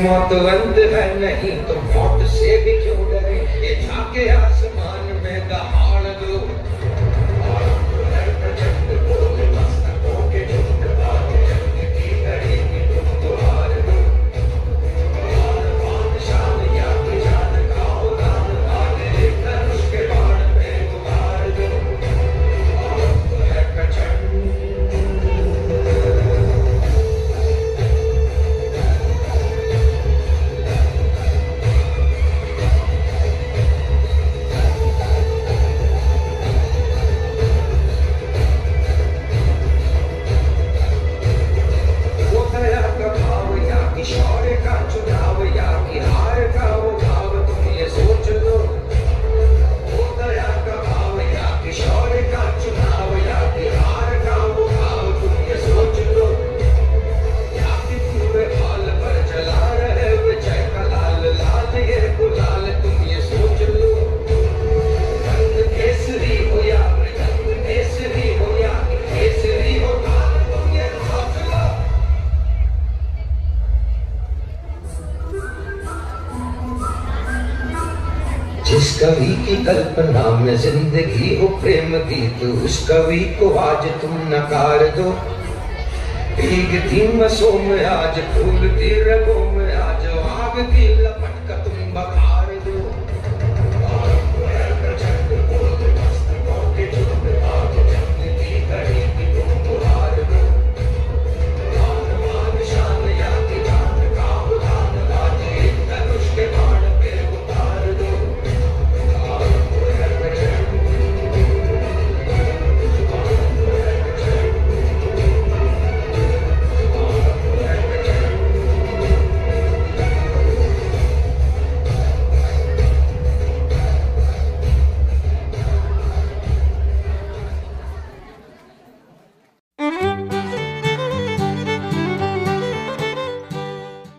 मौतवंत है नहीं तो मौत से भी क्यों डरे, ये झाके आसमान में दहाड़ दो। आरंभ है प्रचंड बोले मस्तकों के झुंड, बात जंग की घड़ी में तुम गुहार दो। शान या की जान खाओ दान, आगे धनुष के बाण में गुहार दो। आरंभ है प्रचंड। शौर्य का चुनाव या कि हार का वो भाव, तुम ये सोच लो। वो दया का भाव या कि शौर्य का चुनाव या कि हार का वो भाव, तुम ये सोच लो। या कि पूरे हाल पर जला रहे विजय का लाल लाल ये गुलाल, तुम ये सोच लो। रंग केसरी हो या मृदंग केसरी हो या केसरी हो लाल, तुम ये सोच लो। जिस कवि की कल्पना में जिंदगी हो प्रेम गीत, उस कवि को आज तुम नकार दो। भीगती मसों में आज फूलती रगों में आज आग की